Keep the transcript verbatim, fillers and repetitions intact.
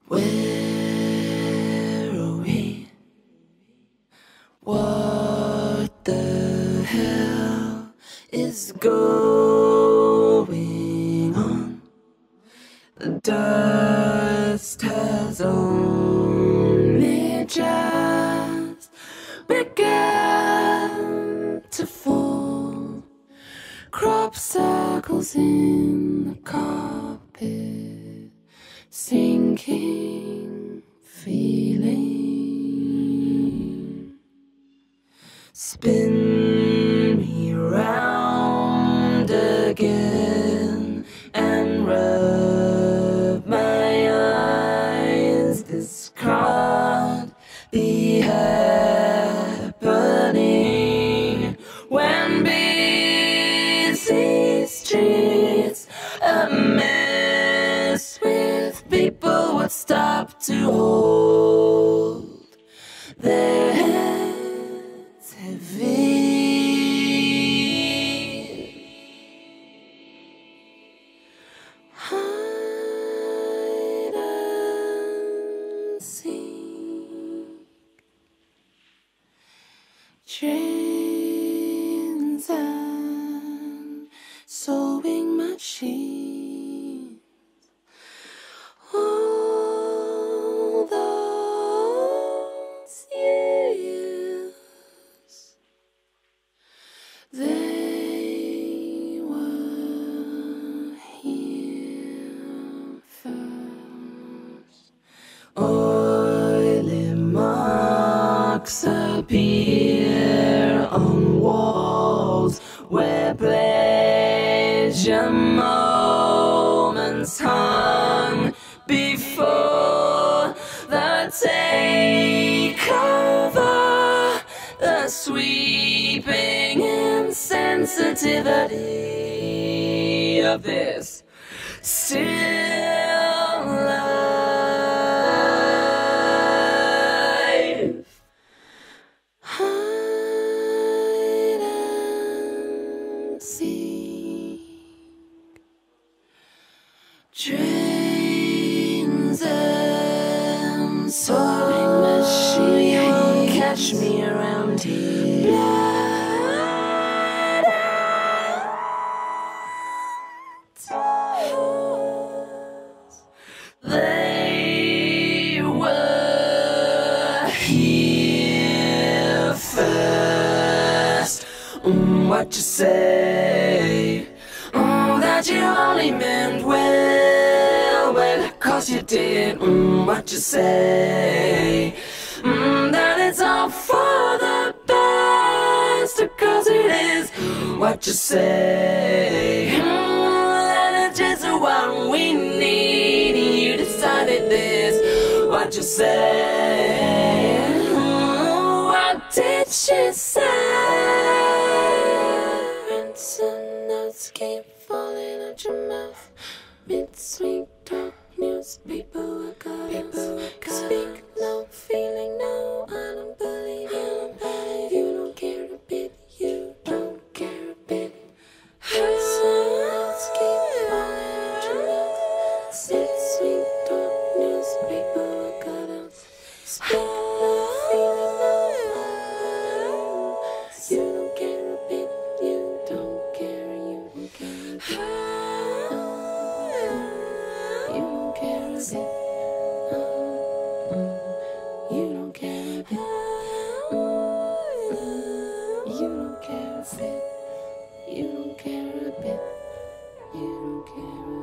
Where are we? What the hell is going on? The dust has only just begun to fall. Crop circles in the carpet, sinking feeling. Spin me round again and rub my eyes. This can't be happening when busy streets a mess with people would stop to hold their heads heavy. Hide and seek, trains and sewing machines. All those years, they were here first. Oily marks appear on walls where pleasure moments hung before the takeover, the sweeping insensitivity of this still life. Hide and seek, trains and sewing machines. You won't catch me around here. Blood and tears, they were here first. Mm, what you say? Mm, that you only meant well, well, cause you did. Mm, what you say? Mm, that it's all for the best, cause it is. What you say? Mm, that it's just what we need. You decided this. What you say? Mm, what did she say? Ransom notes keep falling out your mouth. Mid-sweet talk, newspaper workers. Speak no, feeling no. I don't believe you. You don't care a bit. You don't care a bit. Ransom notes keep falling out your mouth. Mid-sweet talk, newspaper workers. Speak no, feeling no. You don't care a bit. You don't care. You don't care a bit. You don't care a bit. You don't care a bit. You don't care a bit. You don't care a bit. You don't care a bit.